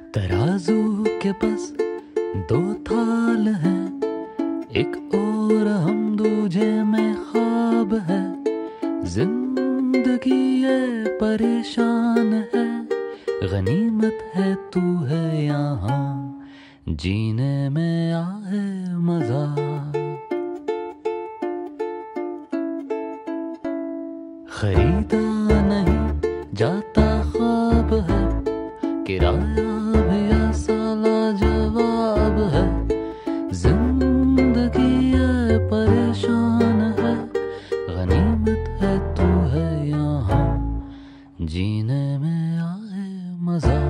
तराजू के बस दो थाल हैं, एक और हम दूजे में ख्वाब है। जिंदगी ये परेशान है, गनीमत है तू है यहाँ, जीने में आए मजा। खरीदा नहीं जाता ख्वाब है, किराया भी ऐसा लाजवाब है। जिंदगी ये परेशान है, गनीमत है तू है यहाँ, जीने में आए मजा।